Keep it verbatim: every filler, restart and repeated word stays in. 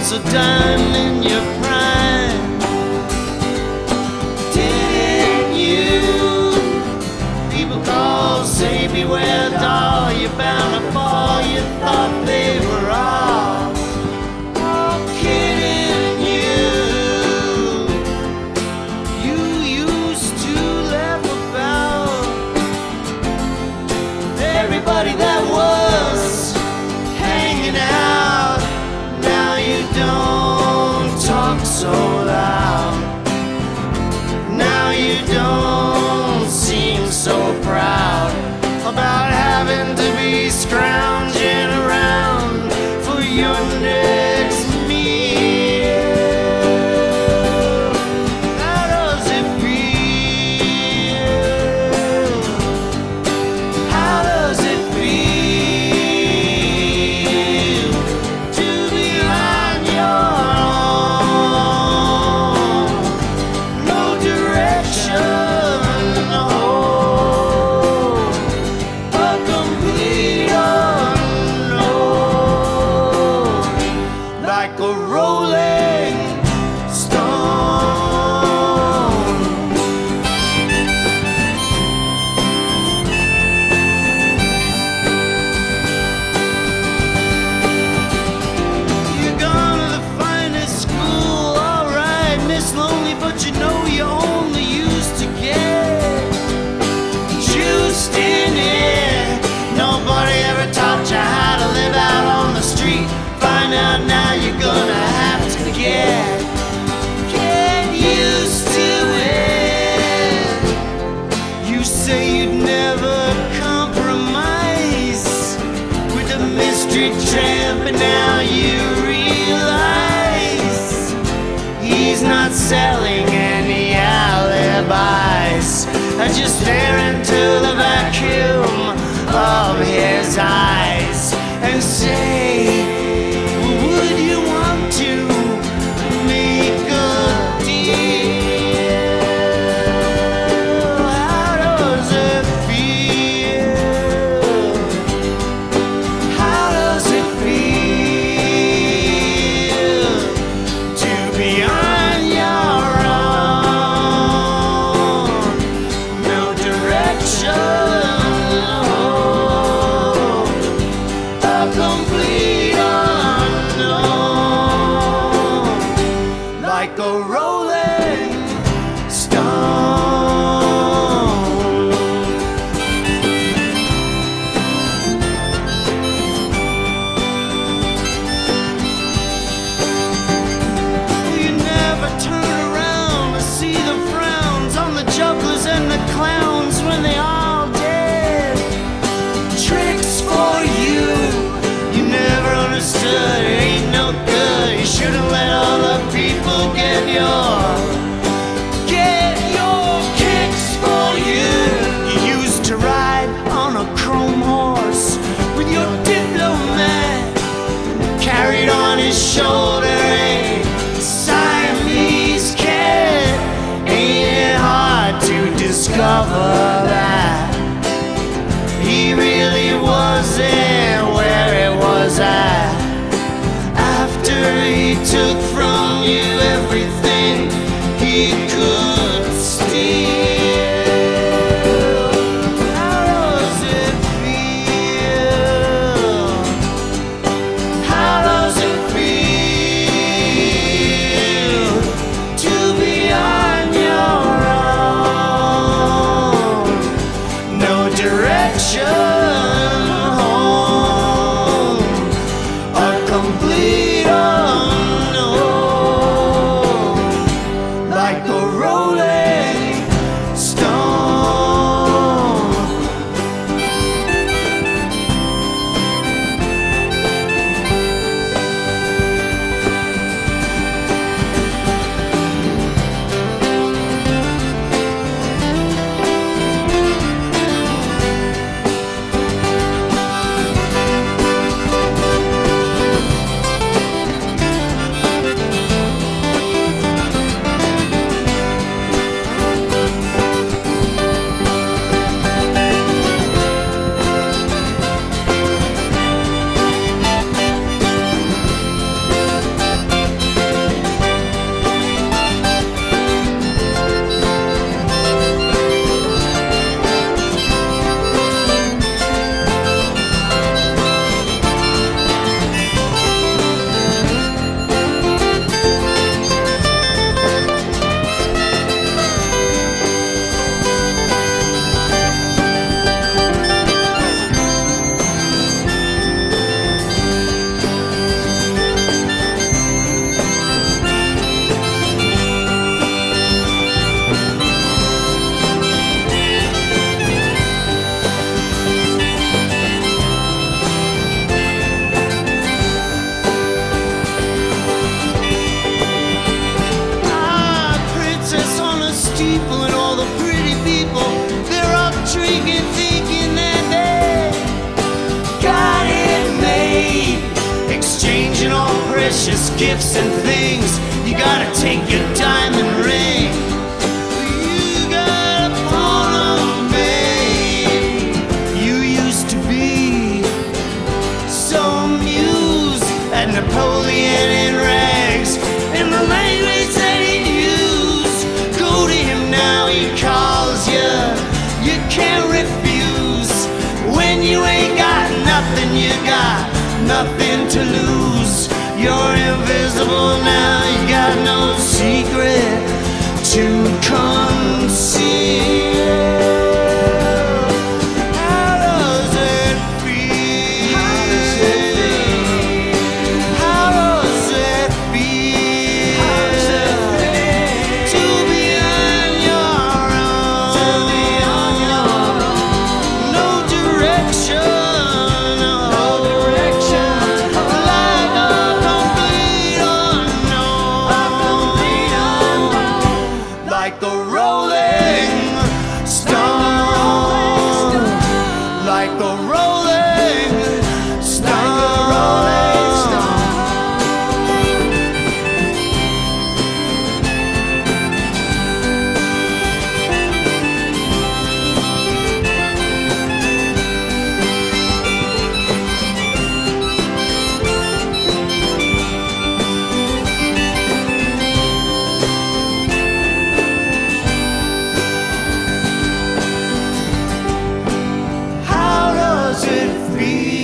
was a dime in your prime. Didn't you? People call, say beware doll, you're bound to fall. You thought they were all, all kidding you. You used to laugh about everybody that was hanging out. Now you don't talk so loud. Now you don't seem so proud about having to be scrounging around for your next meal. How does it feel? How does it feel to be on your own? No direction. Like a rolling stone. You're gone to the finest school, alright, Miss Lonely, but you know you only used to get juiced in it. Nobody ever taught you how to live out on the street. Find out now you're gonna have to get get used to it. You say you'd never compromise with a mystery tramp, and now you realize he's not selling any alibis. I just stare into the vacuum of his eyes and say, would you want to make a deal? How does it feel? How does it feel to be on your own? No direction, a complete like a rolling stone. You never turn around to see the frowns on the jugglers and the clowns when they all did tricks for you. You never understood, it ain't no good. You should've let all the people get your, get your kicks for you. You used to ride on a chrome horse with your diplomat carried on his shoulder a Siamese cat. Ain't it hard to discover that he really wasn't where it was at? After he took from you everything he could steal. How does it feel? How does it feel? precious gifts and things. You gotta take your diamond ring. You gotta pawn 'em, babe. You used to be so amused at Napoleon in rags and the language that he'd use. Go to him now, he calls you. You can't refuse. When you ain't got nothing, you got nothing to lose. You're invisible now, you got no secret to conceal. How does it feel? How does it feel? How does it feel? To be on your own. To be on your own. No direction. Like the rolling stone, like the rolling stone, like the rolling stone. How does it feel?